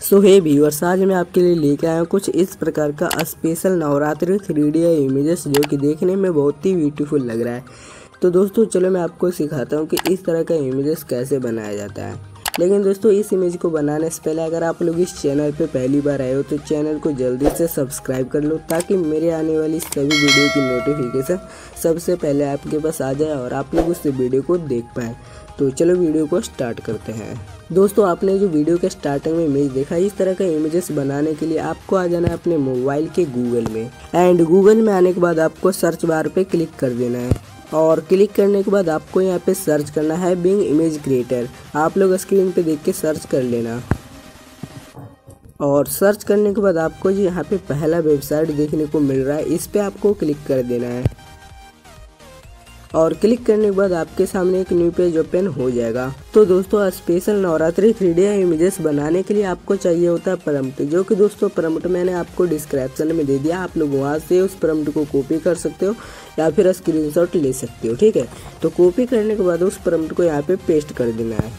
सो हे viewers, आज मैं आपके लिए लेके आया हूँ कुछ इस प्रकार का स्पेशल नवरात्रि 3D इमेजेस जो कि देखने में बहुत ही ब्यूटीफुल लग रहा है। तो दोस्तों चलो मैं आपको सिखाता हूँ कि इस तरह का इमेजेस कैसे बनाया जाता है। लेकिन दोस्तों इस इमेज को बनाने से पहले अगर आप लोग इस चैनल पे पहली बार आए हो तो चैनल को जल्दी से सब्सक्राइब कर लो ताकि मेरे आने वाली सभी वीडियो की नोटिफिकेशन सबसे पहले आपके पास आ जाए और आप लोग उस वीडियो को देख पाएँ। तो चलो वीडियो को स्टार्ट करते हैं। दोस्तों आपने जो वीडियो के स्टार्टिंग में इमेज देखा, इस तरह का इमेजेस बनाने के लिए आपको आ जाना है अपने मोबाइल के गूगल में। एंड गूगल में आने के बाद आपको सर्च बार पे क्लिक कर देना है और क्लिक करने के बाद आपको यहाँ पे सर्च करना है बिंग इमेज क्रिएटर। आप लोग स्क्रीन पे देख के सर्च कर लेना और सर्च करने के बाद आपको जो यहाँ पे पहला वेबसाइट देखने को मिल रहा है, इस पे आपको क्लिक कर देना है और क्लिक करने के बाद आपके सामने एक न्यू पेज ओपन हो जाएगा। तो दोस्तों स्पेशल नवरात्रि 3D इमेजेस बनाने के लिए आपको चाहिए होता है प्रॉम्प्ट, जो कि दोस्तों प्रॉम्प्ट मैंने आपको डिस्क्रिप्शन में दे दिया। आप लोग वहां से उस प्रॉम्प्ट को कॉपी कर सकते हो या फिर स्क्रीनशॉट ले सकते हो, ठीक है। तो कॉपी करने के बाद उस प्रॉम्प्ट को यहाँ पे पेस्ट कर देना है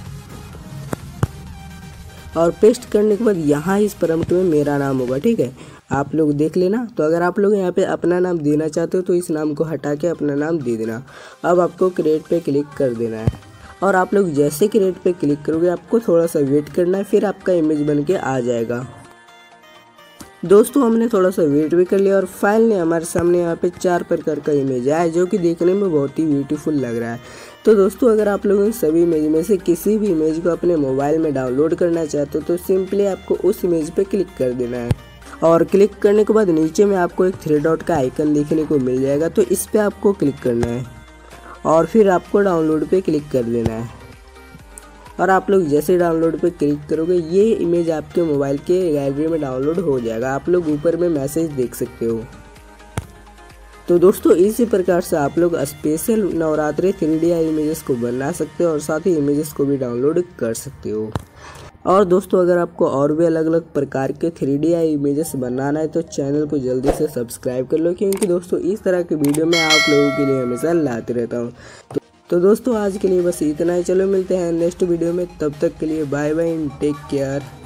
और पेस्ट करने के बाद यहाँ इस प्रॉम्प्ट में मेरा नाम होगा, ठीक है। आप लोग देख लेना। तो अगर आप लोग यहाँ पे अपना नाम देना चाहते हो तो इस नाम को हटा के अपना नाम दे देना। अब आपको क्रिएट पे क्लिक कर देना है और आप लोग जैसे क्रिएट पे क्लिक करोगे आपको थोड़ा सा वेट करना है, फिर आपका इमेज बन के आ जाएगा। दोस्तों हमने थोड़ा सा वेट भी कर लिया और फाइनली हमारे सामने यहाँ पे 4 प्रकार का इमेज आया जो कि देखने में बहुत ही ब्यूटीफुल लग रहा है। तो दोस्तों अगर आप लोग इन सभी इमेज में से किसी भी इमेज को अपने मोबाइल में डाउनलोड करना चाहते हो तो सिंपली आपको उस इमेज पे क्लिक कर देना है और क्लिक करने के बाद नीचे में आपको एक 3 डॉट का आइकन देखने को मिल जाएगा। तो इस पे आपको क्लिक करना है और फिर आपको डाउनलोड पे क्लिक कर देना है और आप लोग जैसे डाउनलोड पे क्लिक करोगे ये इमेज आपके मोबाइल के गैलरी में डाउनलोड हो जाएगा। आप लोग ऊपर में मैसेज देख सकते हो। तो दोस्तों इसी प्रकार से आप लोग स्पेशल नवरात्रि 3D इमेजेस को बना सकते हो और साथ ही इमेजेस को भी डाउनलोड कर सकते हो। और दोस्तों अगर आपको और भी अलग अलग प्रकार के 3D इमेजेस बनाना है तो चैनल को जल्दी से सब्सक्राइब कर लो, क्योंकि दोस्तों इस तरह के वीडियो मैं आप लोगों के लिए हमेशा लाते रहता हूँ। तो दोस्तों आज के लिए बस इतना ही। चलो मिलते हैं नेक्स्ट वीडियो में, तब तक के लिए बाय बाय, टेक केयर।